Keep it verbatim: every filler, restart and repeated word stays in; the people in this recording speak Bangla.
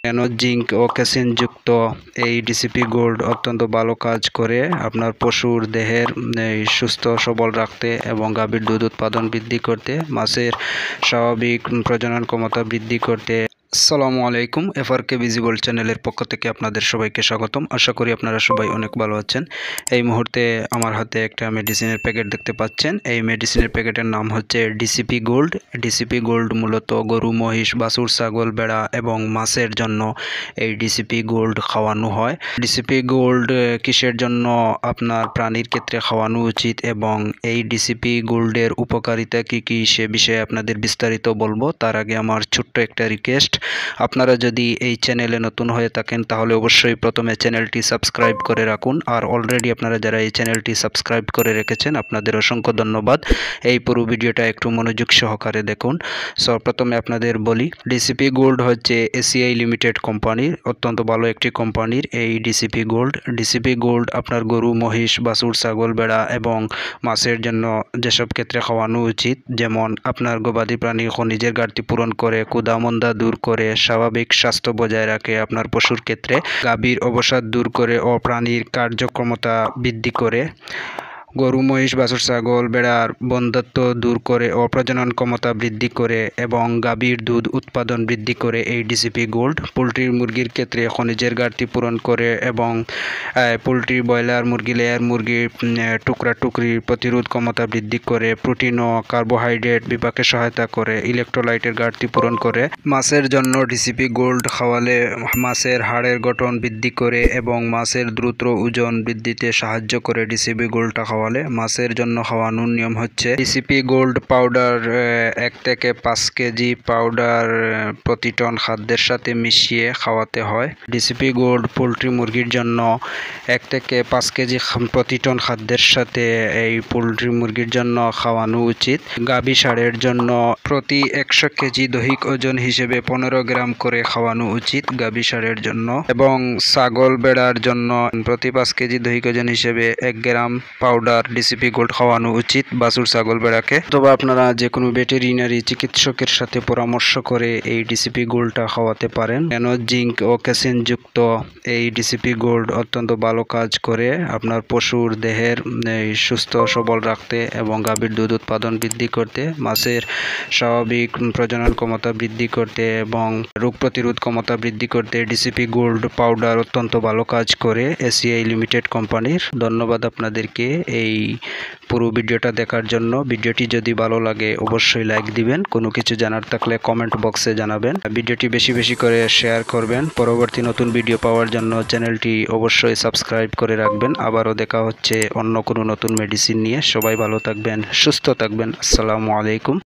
ন্যানো জিঙ্ক ও ক্যাসিন যুক্ত এই ডিসিপি গোল্ড অত্যন্ত ভালো কাজ করে আপনার পশুর দেহের সুস্থ সবল রাখতে এবং গাভীর দুধ উৎপাদন বৃদ্ধি করতে, মাছের স্বাভাবিক প্রজনন ক্ষমতা বৃদ্ধি করতে। আসসালামু আলাইকুম, এফআরকে ভিজিবল চ্যানেলের পক্ষ থেকে আপনাদের সবাইকে স্বাগতম। আশা করি আপনারা সবাই অনেক ভালো আছেন। এই মুহূর্তে আমার হাতে একটা মেডিসিনের প্যাকেট দেখতে পাচ্ছেন। এই মেডিসিনের প্যাকেটের নাম হচ্ছে ডিসিপি গোল্ড। ডিসিপি গোল্ড মূলত গরু, মহিষ, বাছুর, ছাগল, ভেড়া এবং মাছের জন্য এই ডিসিপি গোল্ড খাওয়ানো হয়। ডিসিপি গোল্ড কিসের জন্য আপনার প্রাণীর ক্ষেত্রে খাওয়ানো উচিত এবং এই ডিসিপি গোল্ডের উপকারিতা কী কী সে বিষয়ে আপনাদের বিস্তারিত বলবো। তার আগে আমার ছোট্ট একটা রিকোয়েস্ট, আপনারা যদি এই চ্যানেলে নতুন হয়ে থাকেন তাহলে অবশ্যই প্রথমে চ্যানেলটি সাবস্ক্রাইব করে রাখুন। আর অলরেডি আপনারা যারা এই চ্যানেলটি সাবস্ক্রাইব করে রেখেছেন আপনাদের অসংখ্য ধন্যবাদ। এই পুরো ভিডিওটা একটু মনোযোগ সহকারে দেখুন। সো প্রথমে আপনাদের বলি, ডিসিপি গোল্ড হচ্ছে এসিআই লিমিটেড কোম্পানির অত্যন্ত ভালো একটি কোম্পানির এই ডিসিপি গোল্ড। ডিসিপি গোল্ড আপনার গরু, মহিষ, বাছুর, ছাগল, ভেড়া এবং মাছের জন্য যেসব ক্ষেত্রে খাওয়ানো উচিত, যেমন আপনার গবাদি প্রাণী খনিজের ঘাটতি পূরণ করে, ক্ষুধা-মন্দা দূর করে, স্বাভাবিক স্বাস্থ্য বজায় রাখে, আপনার পশুর ক্ষেত্রে গাভীর অবসাদ দূর করে ও প্রাণীর কার্যক্ষমতা বৃদ্ধি করে, গরু, মহিষ, বাছুর, ছাগল, ভেড়ার বন্ধ্যত্ব দূর করে ও প্রজনন ক্ষমতা বৃদ্ধি করে এবং গাভীর দুধ উৎপাদন বৃদ্ধি করে এই ডিসিপি গোল্ড। পোলট্রির মুরগির ক্ষেত্রে খনিজের ঘাটতি পূরণ করে এবং পোলট্রি, ব্রয়লার মুরগি, লেয়ার মুরগির টুকরা টুকরির প্রতিরোধ ক্ষমতা বৃদ্ধি করে, প্রোটিন ও কার্বোহাইড্রেট বিপাকে সহায়তা করে, ইলেকট্রোলাইটের ঘাটতি পূরণ করে। মাছের জন্য ডিসিপি গোল্ড খাওয়ালে মাছের হাড়ের গঠন বৃদ্ধি করে এবং মাছের দ্রুত ওজন বৃদ্ধিতে সাহায্য করে। ডিসিপি গোল্ডটা খাওয়ালে মাছের জন্য খাওয়ানোর নিয়ম হচ্ছে, ডিসিপি গোল্ড পাউডার এক থেকে পাঁচ কেজি পাউডার প্রতি টন খাদ্যের সাথে মিশিয়ে খাওয়াতে হয়। ডিসিপি গোল্ড পোলট্রি মুরগির জন্য এক থেকে পাঁচ কেজি প্রতি টন খাদ্যের সাথে এই পোলট্রি মুরগির জন্য খাওয়ানো উচিত। গাভী ষাঁড়ের জন্য প্রতি একশো কেজি দৈহিক ওজন হিসেবে পনেরো গ্রাম করে খাওয়ানো উচিত গাভী ষাঁড়ের জন্য, এবং ছাগল, ভেড়ার জন্য প্রতি পাঁচ কেজি দৈহিক ওজন হিসেবে এক গ্রাম পাউডার ডিসিপি গোল্ড খাওয়ানো উচিত বাছুর, ছাগল, ভেড়াকে। অথবা আপনারা যে কোনো ভেটেরিনারি চিকিৎসকের সাথে পরামর্শ করে এই ডিসিপি গোল্ডটা খাওয়াতে পারেন। ন্যানো জিঙ্ক ও ক্যাসিন যুক্ত এই ডিসিপি গোল্ড অত্যন্ত ভালো কাজ করে আপনার পশুর দেহের সুস্থ সবল রাখতে এবং গাভীর দুধ উৎপাদন বৃদ্ধি করতে, মাছের স্বাভাবিক প্রজনন ক্ষমতা বৃদ্ধি করতে এবং রোগ প্রতিরোধ ক্ষমতা বৃদ্ধি করতে ডিসিপি গোল্ড পাউডার অত্যন্ত ভালো কাজ করে এসিআই লিমিটেড কোম্পানির। ধন্যবাদ আপনাদেরকে এই পুরো ভিডিওটা দেখার জন্য। ভিডিওটি যদি ভালো লাগে অবশ্যই লাইক দিবেন। কোনো কিছু জানার থাকলে কমেন্ট বক্সে জানাবেন। ভিডিওটি বেশি বেশি করে শেয়ার করবেন। পরবর্তী নতুন ভিডিও পাওয়ার জন্য চ্যানেলটি অবশ্যই সাবস্ক্রাইব করে রাখবেন। আবারও দেখা হচ্ছে অন্য কোনো নতুন মেডিসিন নিয়ে। সবাই ভালো থাকবেন, সুস্থ থাকবেন। আসসালামু আলাইকুম।